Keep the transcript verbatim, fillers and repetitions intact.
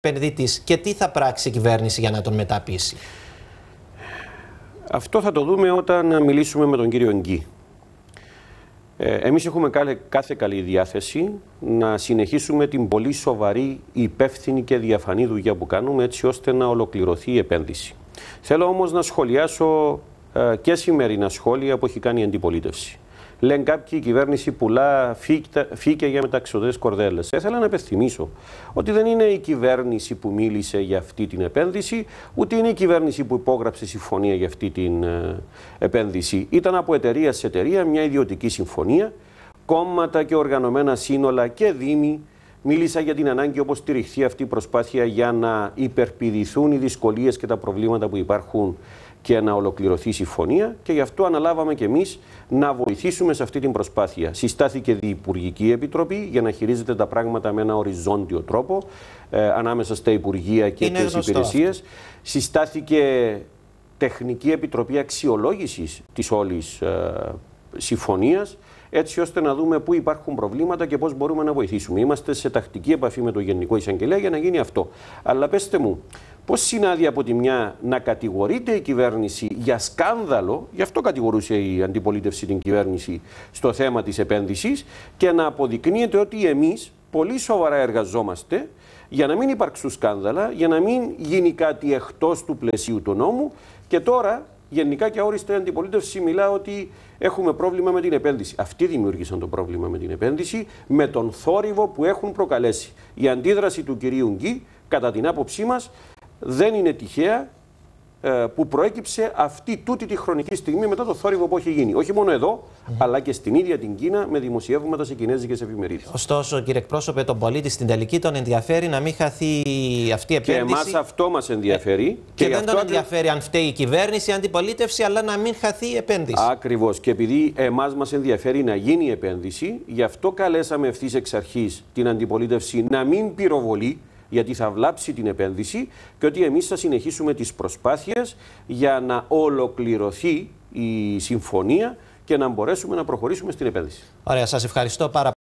επενδυτής και τι θα πράξει η κυβέρνηση για να τον μεταπείσει? Αυτό θα το δούμε όταν μιλήσουμε με τον κύριο Γκί. Ε, εμείς έχουμε κάθε καλή διάθεση να συνεχίσουμε την πολύ σοβαρή, υπεύθυνη και διαφανή δουλειά που κάνουμε, έτσι ώστε να ολοκληρωθεί η επένδυση. Θέλω όμως να σχολιάσω ε, και σημερινά σχόλια που έχει κάνει η αντιπολίτευση. Λένε κάποιοι, η κυβέρνηση πουλά φύκια για μεταξωτές κορδέλες. Ήθελα να επενθυμίσω ότι δεν είναι η κυβέρνηση που μίλησε για αυτή την επένδυση, ούτε είναι η κυβέρνηση που υπόγραψε συμφωνία για αυτή την ε, επένδυση. Ήταν από εταιρεία σε εταιρεία μια ιδιωτική συμφωνία, κόμματα και οργανωμένα σύνολα και δήμοι. Μίλησα για την ανάγκη όπως στηριχθεί αυτή η προσπάθεια για να υπερπηδηθούν οι δυσκολίες και τα προβλήματα που υπάρχουν και να ολοκληρωθεί η συμφωνία, και γι' αυτό αναλάβαμε και εμείς να βοηθήσουμε σε αυτή την προσπάθεια. Συστάθηκε Διυπουργική Επιτροπή για να χειρίζεται τα πράγματα με ένα οριζόντιο τρόπο ε, ανάμεσα στα Υπουργεία και είναι τις υπηρεσίες. Αυτό. Συστάθηκε Τεχνική Επιτροπή Αξιολόγησης της όλης ε, συμφωνίας, έτσι ώστε να δούμε πού υπάρχουν προβλήματα και πώς μπορούμε να βοηθήσουμε. Είμαστε σε τακτική επαφή με τον Γενικό Εισαγγελέα για να γίνει αυτό. Αλλά πέστε μου, πώς συνάδει από τη μια να κατηγορείται η κυβέρνηση για σκάνδαλο, γι' αυτό κατηγορούσε η αντιπολίτευση την κυβέρνηση στο θέμα της επένδυσης, και να αποδεικνύεται ότι εμείς πολύ σοβαρά εργαζόμαστε για να μην υπάρξουν σκάνδαλα, για να μην γίνει κάτι εκτός του πλαισίου του νόμου, και τώρα γενικά και αόριστα η αντιπολίτευση μιλά ότι έχουμε πρόβλημα με την επένδυση. Αυτοί δημιούργησαν το πρόβλημα με την επένδυση, με τον θόρυβο που έχουν προκαλέσει. Η αντίδραση του κυρίου Γκί, κατά την άποψή μας, δεν είναι τυχαία ε, που προέκυψε αυτή τούτη τη χρονική στιγμή μετά το θόρυβο που έχει γίνει. Όχι μόνο εδώ, mm-hmm. αλλά και στην ίδια την Κίνα, με δημοσιεύματα σε κινέζικες εφημερίδες. Ωστόσο, κύριε εκπρόσωπε, τον πολίτη στην τελική τον ενδιαφέρει να μην χαθεί αυτή η επένδυση. Και εμάς αυτό μας ενδιαφέρει. Ε, και, και δεν τον ενδιαφέρει αν φταίει η κυβέρνηση, η αντιπολίτευση, αλλά να μην χαθεί η επένδυση. Ακριβώς. Και επειδή εμάς μας ενδιαφέρει να γίνει η επένδυση, γι' αυτό καλέσαμε ευθύς εξ αρχής την αντιπολίτευση να μην πυροβολεί, γιατί θα βλάψει την επένδυση, και ότι εμείς θα συνεχίσουμε τις προσπάθειες για να ολοκληρωθεί η συμφωνία και να μπορέσουμε να προχωρήσουμε στην επένδυση. Ωραία, σας ευχαριστώ πάρα πολύ.